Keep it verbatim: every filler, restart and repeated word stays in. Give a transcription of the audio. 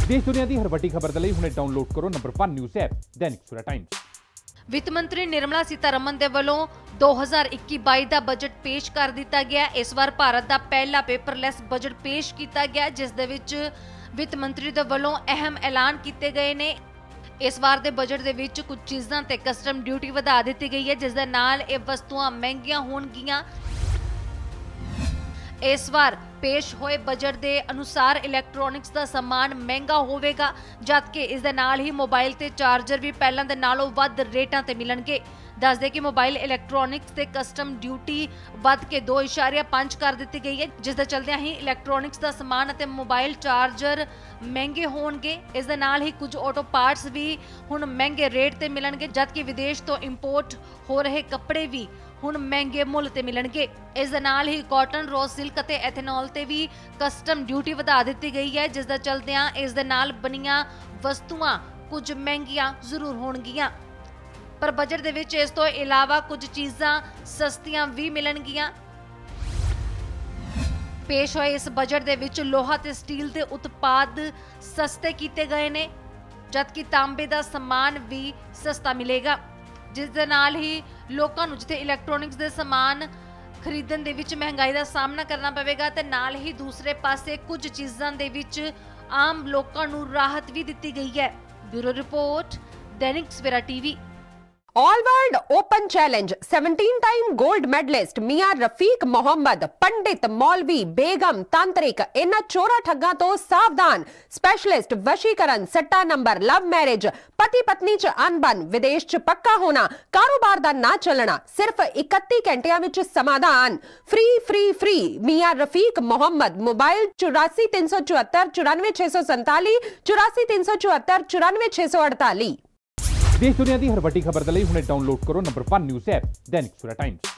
देश दुनिया की हर वड्डी खबर के लिए हुणे डाउनलोड करो number one news app Dainik Savera times. वित्त मंत्री निर्मला सीतारमन के वालों दो हज़ार इक्की बाई का बजट पेश कर दिता गया। इस बार भारत का पहला पेपरलैस बजट पेश किया गया, जिस दे विच वित्त मंत्री के वालों अहम ऐलान किए गए ने। इस बार के बजट दे विच कुछ चीज़ों ते कस्टम ड्यूटी वधा दी गई है, जिस दे नाल ये वस्तुआं महंगियां होणगियां। इस बार पेश होए बजट के अनुसार इलैक्ट्रॉनिक्स का समान महंगा होवेगा, जबकि इस दे नाल ही मोबाइल ते चार्जर भी पहलां दे नालों वध रेटां ते मिलणगे। दस दे कि मोबाइल इलैक्ट्रॉनिक्स ते कस्टम ड्यूटी वध के दो इशारिया पंज कर दी गई है, जिस दे चलदियां ही इलैक्ट्रॉनिक्स का समान ते मोबाइल चार्जर महंगे होणगे। इस दे नाल ही कुछ ऑटो पार्ट्स भी हुण महंगे रेट ते मिलणगे, जबकि विदेश तो इंपोर्ट हो रहे कपड़े भी हुण महंगे मुल ते मिलणगे। इस दे नाल ही कॉटन, रॉ सिल्क ते एथेनॉल ते भी कस्टम ड्यूटी वधा दी गई है, जिस दे चलदियां इस दे नाल बनियां वस्तुआं कुछ महंगियां जरूर होणगियां। पर बजट दे विच इस तो इलावा कुछ चीज़ां सस्तियां भी मिलणगियां। पेश होए इस बजट दे विच लोहा ते स्टील के उत्पाद सस्ते किए गए ने, जबकि तांबे का समान भी सस्ता मिलेगा, जिस दे नाल ही लोकां नूं जिथे इलैक्ट्रॉनिक्स दे समान खरीदण दे विच महंगाई का सामना करना पवेगा, ते नाल ही दूसरे पासे कुछ चीज़ां दे विच आम लोकां नूं राहत भी दित्ती गई है। Bureau report, Dainik Savera TV. All world open challenge seventeen time gold medalist Mian Rafiq Mohammad, पंडित, मौलवी, बेगम, तांत्रिक, इन्हां चोरा ठग्गां तो सावधान। स्पेशलिस्ट वशीकरण, सट्टा नंबर, लव मैरिज, पति पत्नी च अनबन, विदेश च पक्का होना, कारोबार दा ना चलना, सिर्फ इकत्ती घंटियां विच समाधान। Free free free Mian Rafiq Mohammad. Mobile चौरासी तीन सौ चौहत्तर चौरानवे छे सौ संताली चौरासी तीन सौ चौहत्तर चौरानवे छे सौ अड़ताली। देश दुनिया की हर वड्डी खबर के लिए हुणे डाउनलोड करो number one news app Dainik Savera times.